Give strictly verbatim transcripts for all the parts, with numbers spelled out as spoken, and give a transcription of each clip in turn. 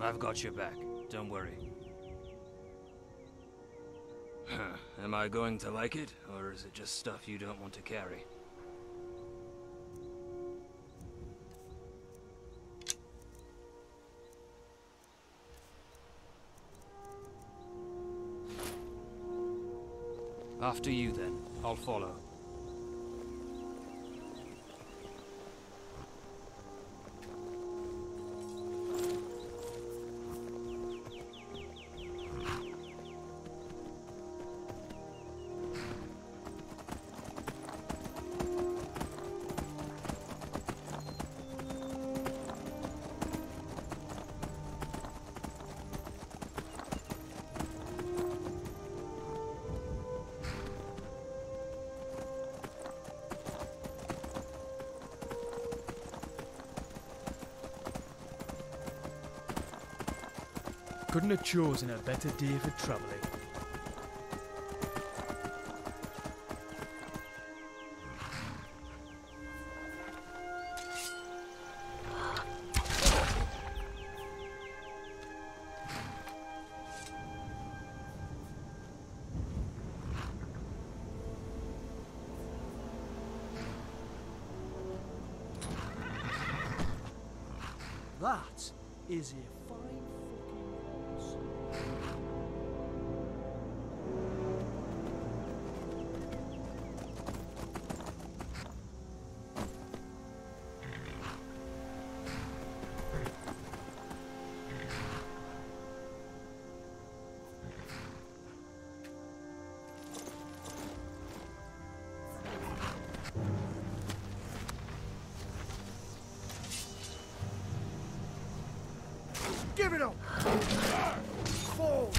I've got your back. Don't worry. Huh. Am I going to like it, or is it just stuff you don't want to carry? After you, then. I'll follow. Couldn't have chosen a better day for travelling. That is a fine fucking horse. Give it up! Fall!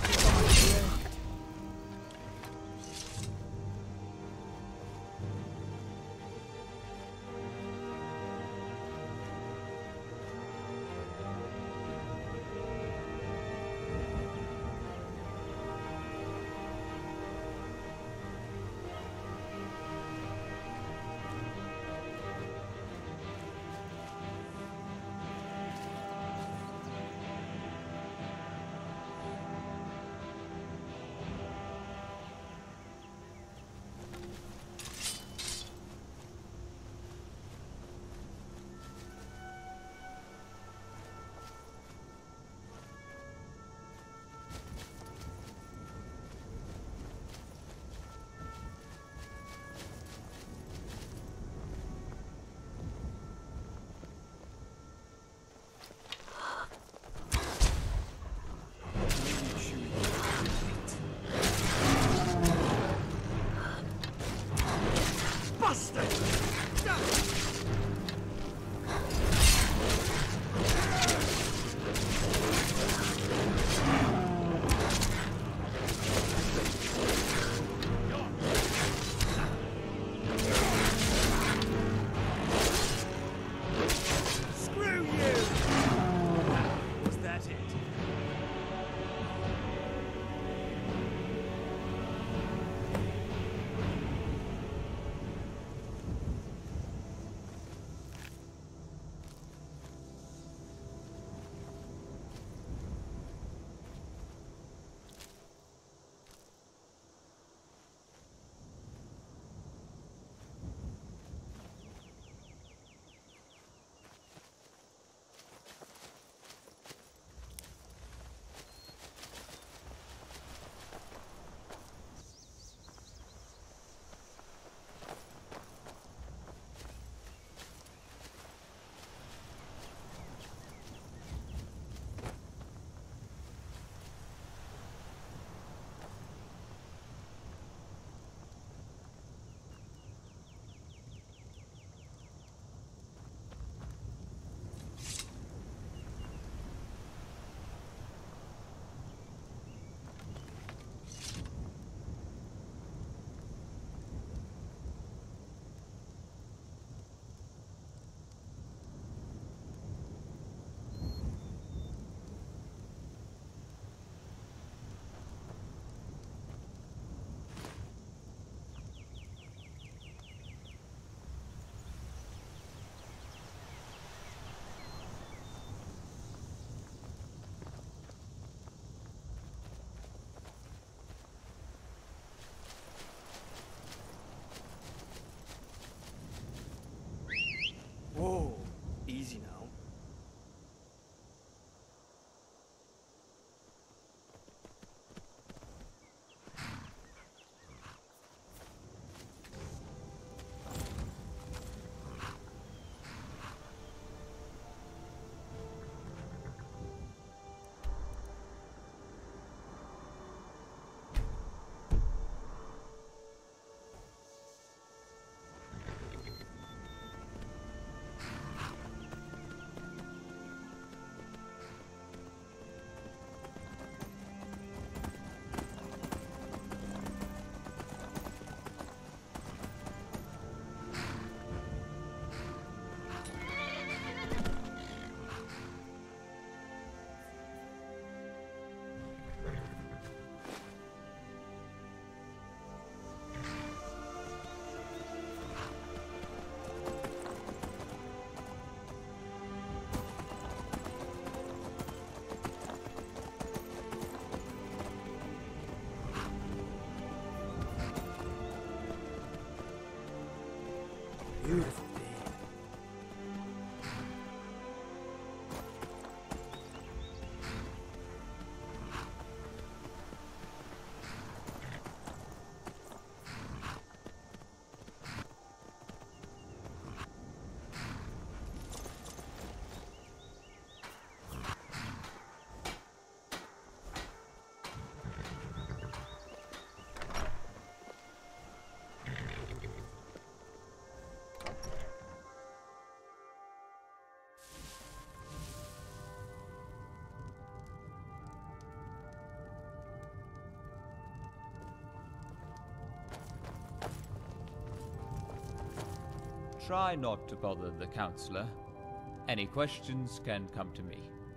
try not to bother the counselor. Any questions can come to me.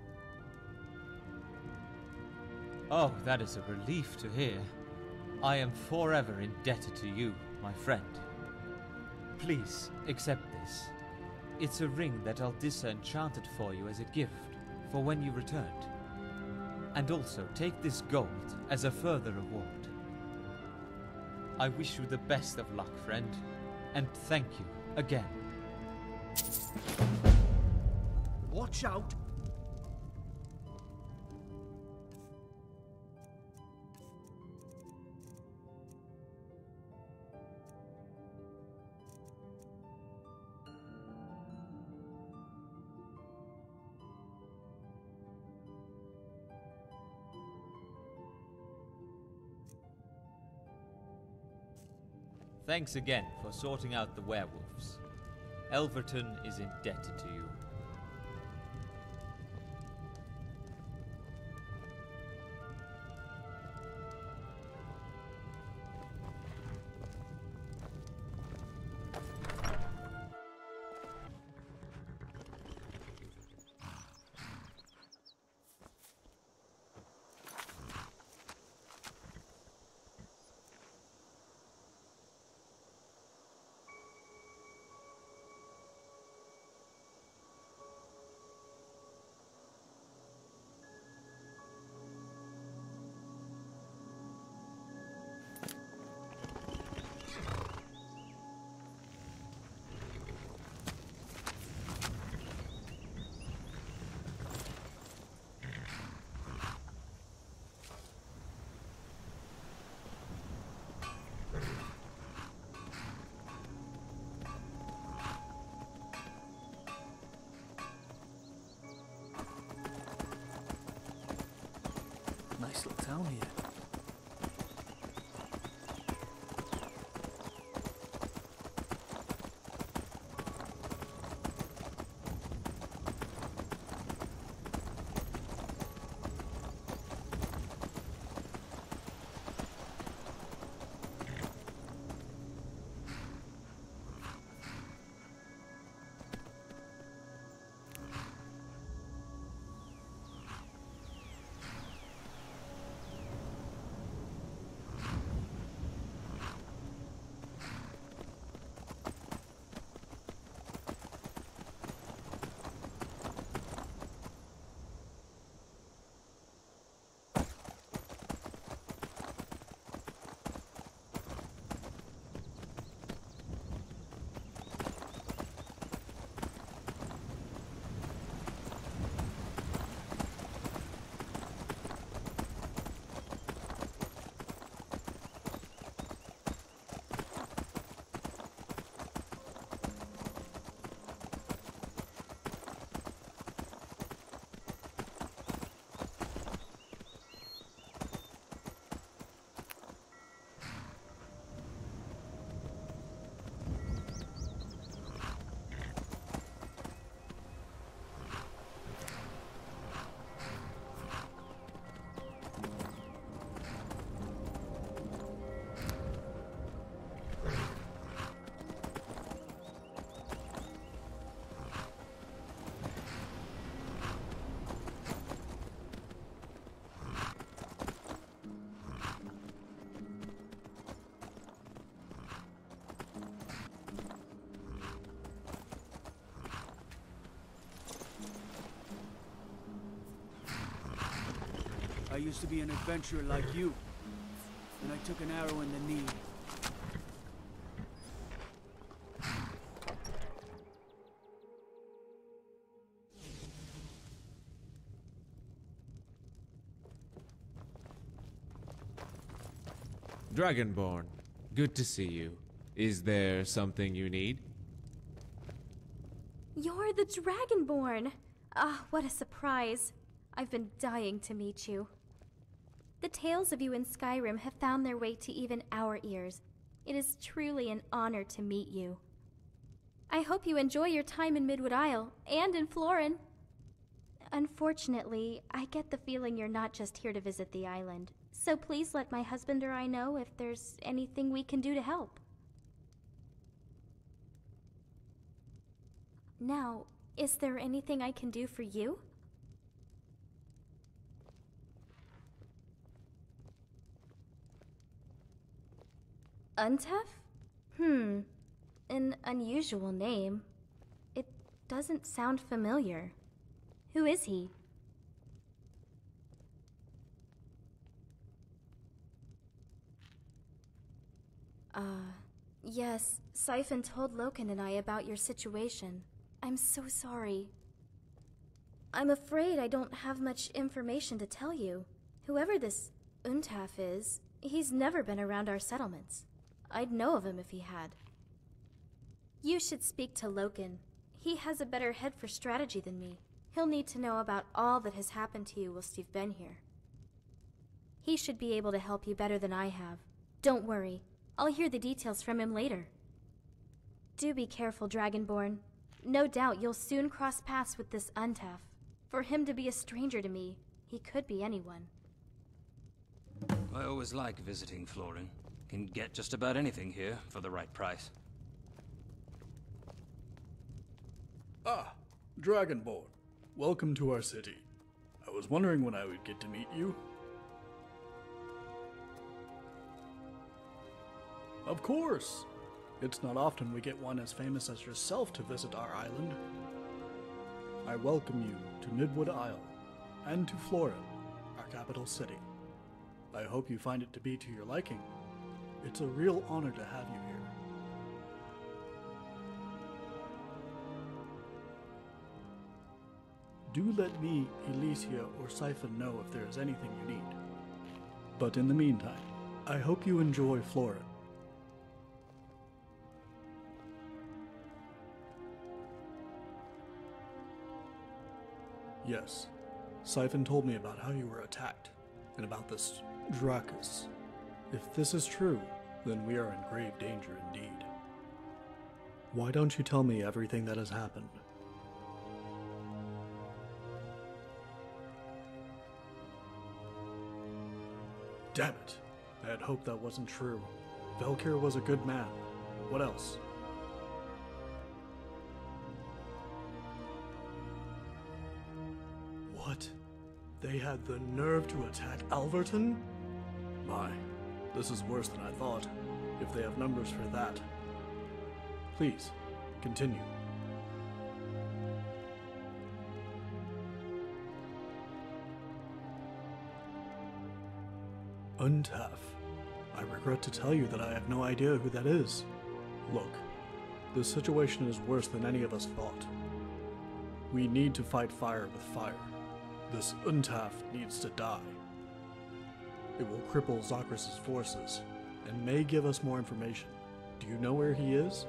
Oh, that is a relief to hear. I am forever indebted to you, my friend. Please, accept this. It's a ring that Aldissa enchanted for you as a gift for when you returned. And also, take this gold as a further reward. I wish you the best of luck, friend, and thank you again. Watch out! Thanks again for sorting out the werewolves. Elverton is indebted to you. Nice little town here. I used to be an adventurer like you, and I took an arrow in the knee. Dragonborn, good to see you. Is there something you need? You're the Dragonborn! Ah, what a surprise. I've been dying to meet you. The tales of you in Skyrim have found their way to even our ears. It is truly an honor to meet you. I hope you enjoy your time in Midwood Isle, and in Florin. Unfortunately, I get the feeling you're not just here to visit the island, so please let my husband or I know if there's anything we can do to help. Now, is there anything I can do for you? Untef? Hmm. An unusual name. It doesn't sound familiar. Who is he? Uh, yes, Siphon told Loken and I about your situation. I'm so sorry. I'm afraid I don't have much information to tell you. Whoever this Untaf is, he's never been around our settlements. I'd know of him if he had. You should speak to Loken. He has a better head for strategy than me. He'll need to know about all that has happened to you whilst you've been here. He should be able to help you better than I have. Don't worry. I'll hear the details from him later. Do be careful, Dragonborn. No doubt you'll soon cross paths with this Untaf. For him to be a stranger to me, he could be anyone. I always like visiting Florin. Can get just about anything here for the right price. Ah, Dragonborn. Welcome to our city. I was wondering when I would get to meet you. Of course! It's not often we get one as famous as yourself to visit our island. I welcome you to Midwood Isle, and to Florin, our capital city. I hope you find it to be to your liking. It's a real honor to have you here. Do let me, Elysia, or Siphon know if there is anything you need. But in the meantime, I hope you enjoy Florin. Yes, Siphon told me about how you were attacked, and about this Drakus. If this is true, then we are in grave danger indeed. Why don't you tell me everything that has happened? Damn it! I had hoped that wasn't true. Velkir was a good man. What else? What? They had the nerve to attack Alverton? My, this is worse than I thought, if they have numbers for that. Please, continue. Untaf. I regret to tell you that I have no idea who that is. Look, this situation is worse than any of us thought. We need to fight fire with fire. This Untaf needs to die. It will cripple Zakris's forces, and may give us more information. Do you know where he is?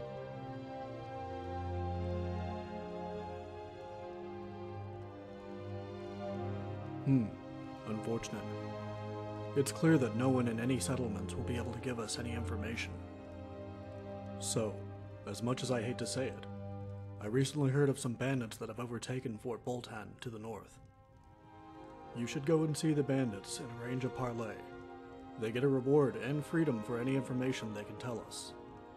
Hmm, unfortunate. It's clear that no one in any settlement will be able to give us any information. So, as much as I hate to say it, I recently heard of some bandits that have overtaken Fort Boltan to the north. You should go and see the bandits and arrange a parley. They get a reward and freedom for any information they can tell us.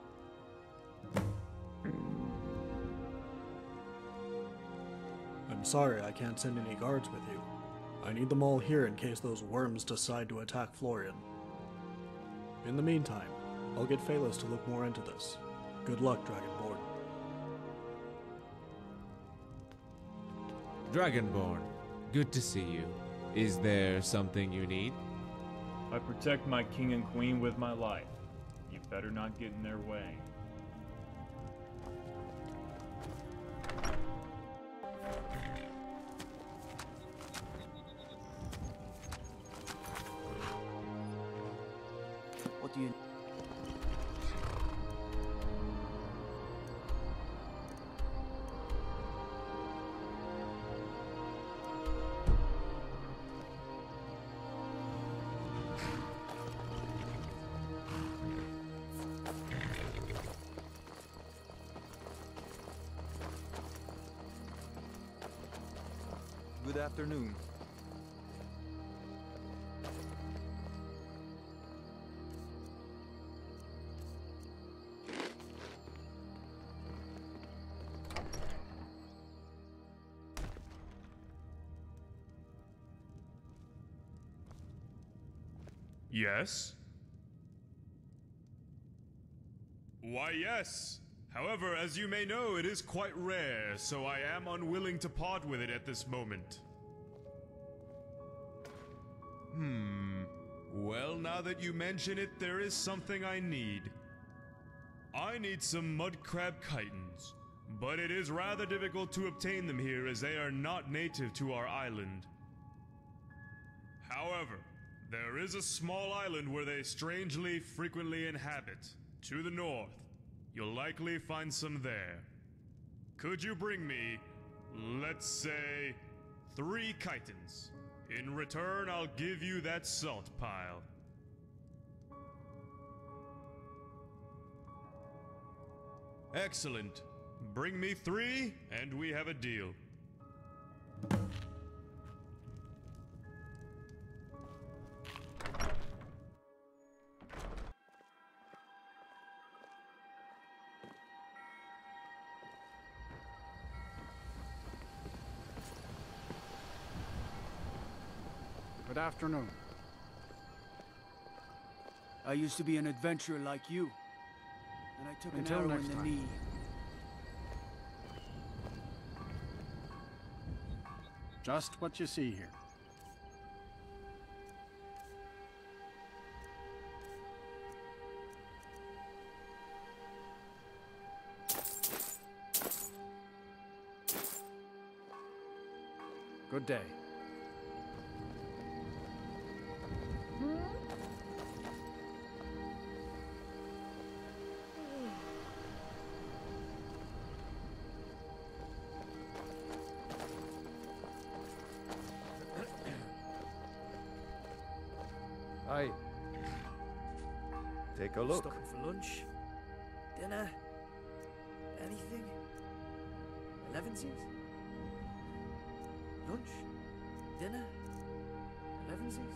I'm sorry I can't send any guards with you. I need them all here in case those worms decide to attack Florian. In the meantime, I'll get Phalos to look more into this. Good luck, Dragonborn. Dragonborn, good to see you. Is there something you need? I protect my king and queen with my life. You better not get in their way. What do you... Good afternoon. Yes? Why, yes. However, as you may know, it is quite rare, so I am unwilling to part with it at this moment. Hmm. Well, now that you mention it, there is something I need. I need some mud crab chitons, but it is rather difficult to obtain them here as they are not native to our island. However, there is a small island where they strangely frequently inhabit. To the north. You'll likely find some there. Could you bring me, let's say, three chitons? In return, I'll give you that salt pile. Excellent. Bring me three, and we have a deal. Good afternoon. I used to be an adventurer like you, and I took an Until arrow next in the time. knee. Just what you see here. Good day. Aye. Take a look. Stopping for lunch? Dinner? Anything? Elevensies? Lunch? Dinner? Elevensies?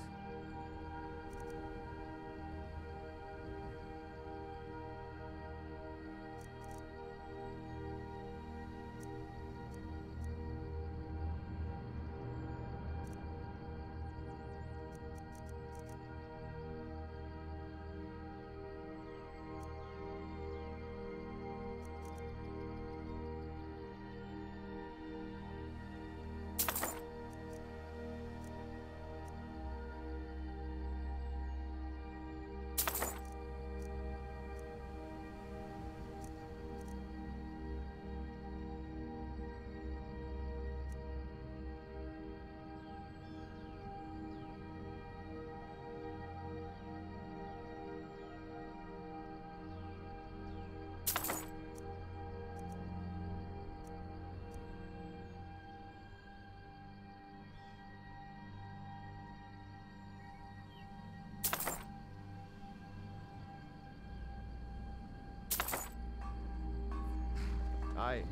Aye.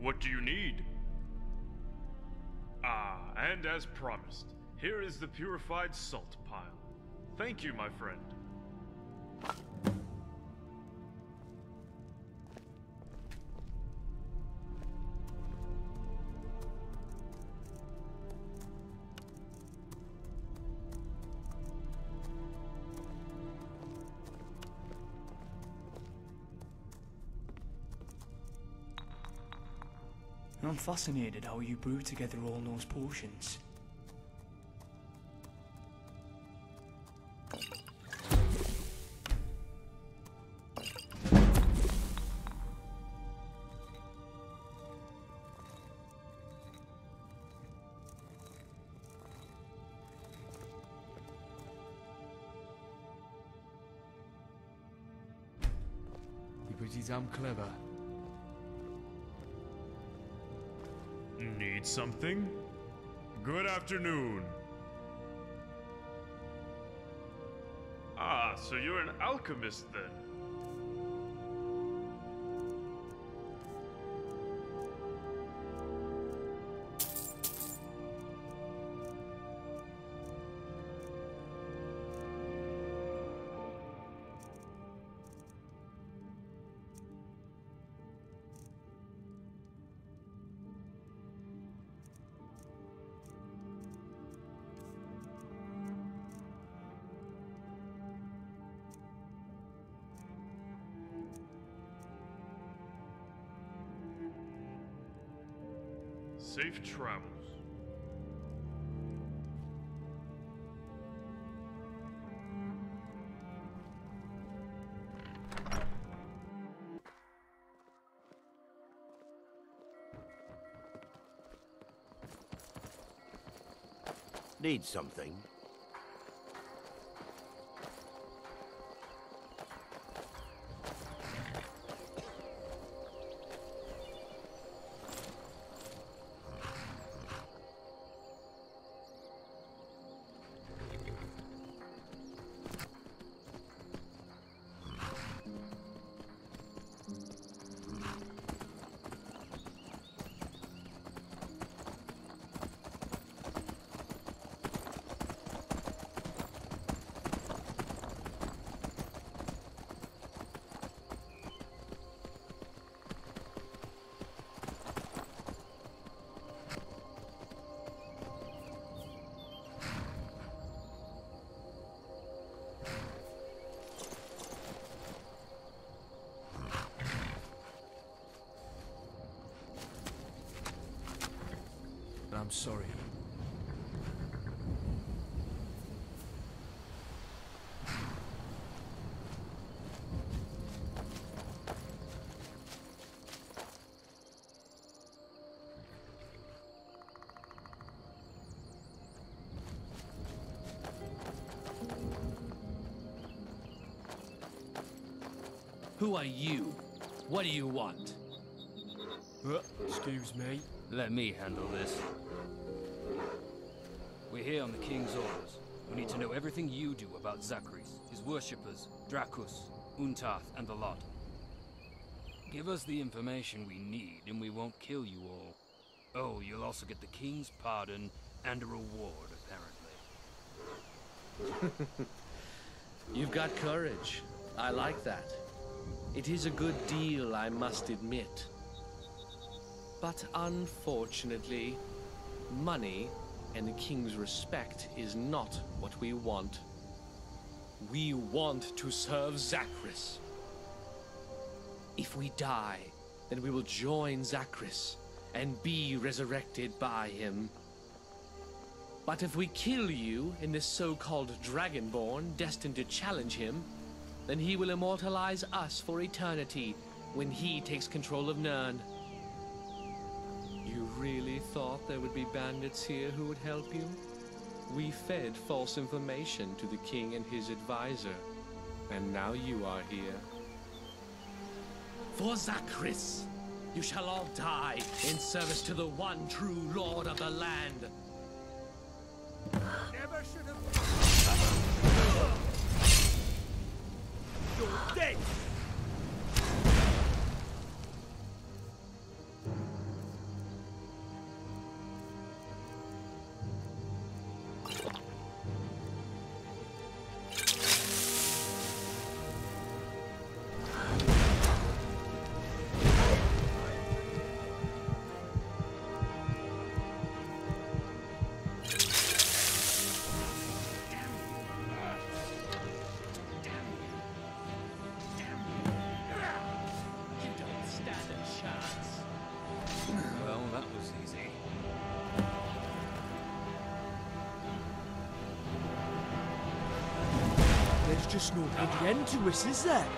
What do you need? Ah, and as promised, here is the purified salt pile. Thank you, my friend. I'm fascinated how you brew together all those potions. You're pretty damn clever. Need something? Good afternoon. Ah, so you're an alchemist then? Safe travels. Need something? I'm sorry. Who are you? What do you want? Uh, excuse me. Let me handle this. We're here on the King's orders. We need to know everything you do about Zachris, his worshippers, Dracus, Untath, and the lot. Give us the information we need and we won't kill you all. Oh, you'll also get the King's pardon and a reward, apparently. You've got courage. I like that. It is a good deal, I must admit. But unfortunately, money and the King's respect is not what we want. We want to serve Zachris. If we die, then we will join Zachris and be resurrected by him. But if we kill you and this so-called Dragonborn destined to challenge him, then he will immortalize us for eternity when he takes control of Nirn. You really thought there would be bandits here who would help you? We fed false information to the king and his advisor, and now you are here. For Zachris, you shall all die in service to the one true lord of the land. Never should have. You're dead. just no bloody end to us, is there?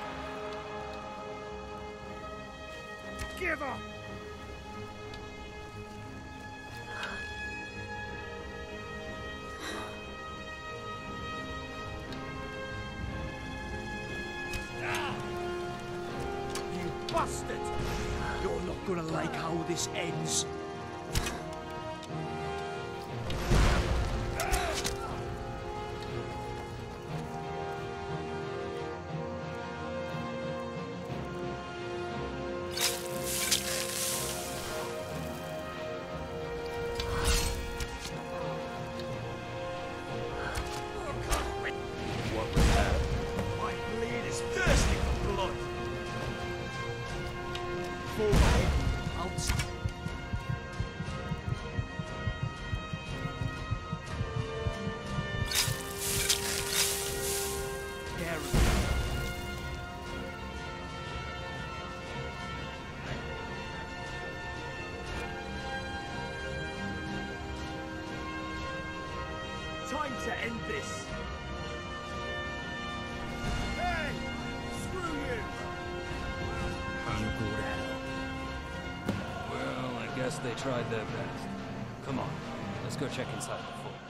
Give up! You bastard! You're not gonna like how this ends. Time to end this. Hey! Screw you! You go to hell. Well, I guess they tried their best. Come on, let's go check inside the fort.